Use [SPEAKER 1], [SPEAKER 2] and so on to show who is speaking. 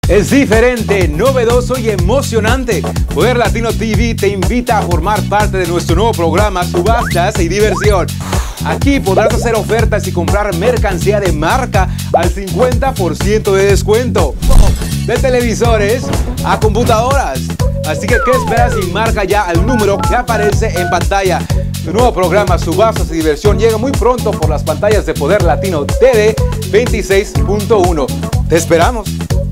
[SPEAKER 1] Es diferente, novedoso y emocionante. Poder Latino TV te invita a formar parte de nuestro nuevo programa Subastas y Diversión. Aquí podrás hacer ofertas y comprar mercancía de marca al 50% de descuento. De televisores a computadoras. Así que, ¿qué esperas? Y marca ya el número que aparece en pantalla. Tu nuevo programa Subastas y Diversión llega muy pronto por las pantallas de Poder Latino TV 26.1. ¡Te esperamos!